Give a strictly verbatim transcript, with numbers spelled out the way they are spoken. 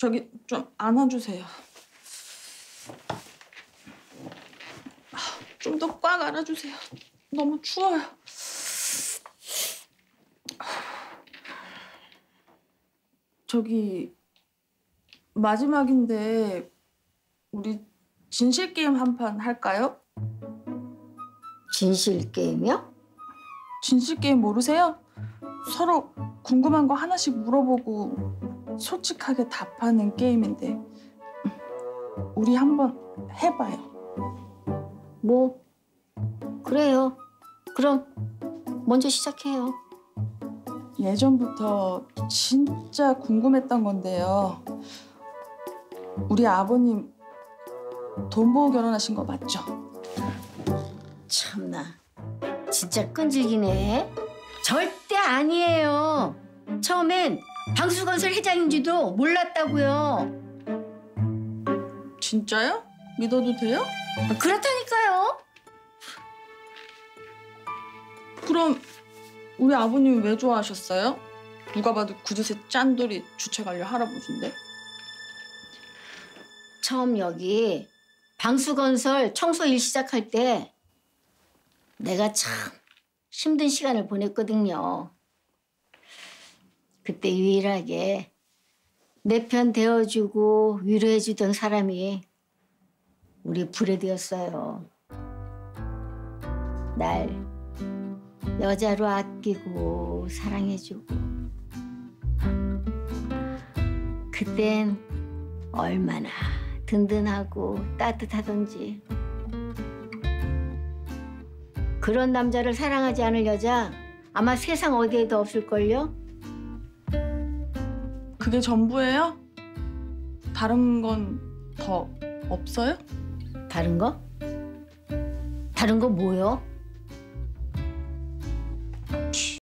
저기 좀 안아주세요. 좀 더 꽉 안아주세요. 너무 추워요. 저기 마지막인데 우리 진실 게임 한 판 할까요? 진실 게임이요? 진실 게임 모르세요? 서로 궁금한 거 하나씩 물어보고 솔직하게 답하는 게임인데 우리 한번 해봐요. 뭐 그래요. 그럼 먼저 시작해요. 예전부터 진짜 궁금했던 건데요. 우리 아버님 돈 보고 결혼하신 거 맞죠? 참나, 진짜 끈질기네. 절대 아니에요. 처음엔 방수건설 회장인지도 몰랐다고요. 진짜요? 믿어도 돼요? 아, 그렇다니까요. 그럼 우리 아버님 왜 좋아하셨어요? 누가 봐도 구두쇠 짠돌이 주체 관리 할아버지인데. 처음 여기 방수건설 청소 일 시작할 때 내가 참 힘든 시간을 보냈거든요. 그때 유일하게 내 편 대어주고 위로해주던 사람이 우리 브레드였어요. 날 여자로 아끼고 사랑해주고. 그땐 얼마나 든든하고 따뜻하던지. 그런 남자를 사랑하지 않을 여자 아마 세상 어디에도 없을걸요? 그게 전부예요? 다른 건 더 없어요? 다른 거? 다른 거 뭐요?